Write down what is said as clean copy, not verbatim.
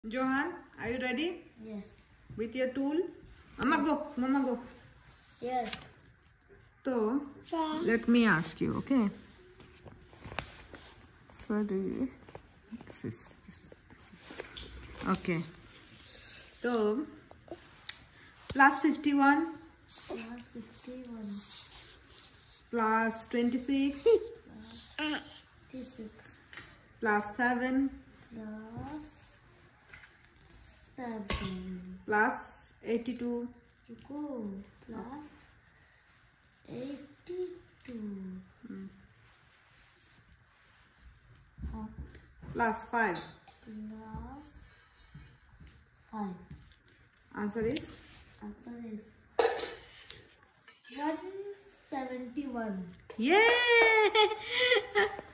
Johan, are you ready? Yes. With your tool? Mama go, Mama go. Yes. So, let me ask you, okay? So, this is. Okay. So, plus 51. Plus 51. Plus 26. Plus 26. Plus 7. Plus 7. Plus 82. Go. Plus 82. Plus 5. Plus 5. Answer is? Answer is 171. Yay!